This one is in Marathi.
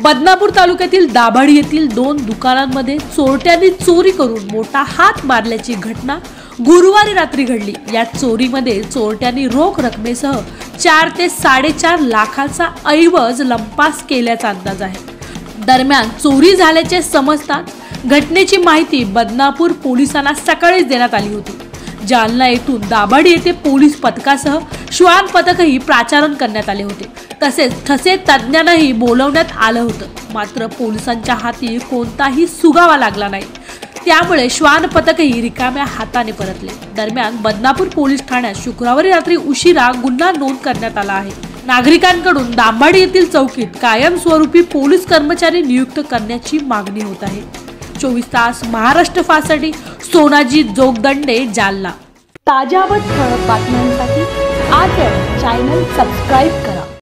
बदनापूर तालुक्यातील दाभाडी येथील 2 दुकानांमध्ये चोरट्यांनी चोरी करून मोठा हात मारल्याची घटना गुरुवारी रात्री घडली। या चोरीमध्ये चोरट्यांनी रोख रकमेसह 4 ते 4.5 लाखाचा ऐवज लंपास केल्याचा अंदाज आहे। दरम्यान चोरी झाल्याचे समजताच घटनेची माहिती बदनापूर पोलिसांना सकाळीच देण्यात आली होती। जालना येथून दाभाडी येथे पोलीस पथकासह श्वान पथकही प्राचारण करण्यात आले होते। तसेच ठसे तज्ञांनाही बोलवण्यात आलं होतं, मात्र पोलिसांच्या हाती कोणताही सुगावा लागला नाही। त्यामुळे श्वान पथकही रिकाम्या हाताने परतले। दरम्यान बदनापूर पोलीस ठाण्यात शुक्रवारी रात्री उशिरा गुन्हा नोंद करण्यात आला आहे। नागरिकांकडून दाभाडी येथील चौकीत कायमस्वरूपी पोलीस कर्मचारी नियुक्त करण्याची मागणी होत आहे। 24 तास महाराष्ट्र फास्टसाठी सोनाजी जोगदंडे, जालना। ताज्या व ठळक बातम्यांसाठी आजच चॅनल सबस्क्राइब करा।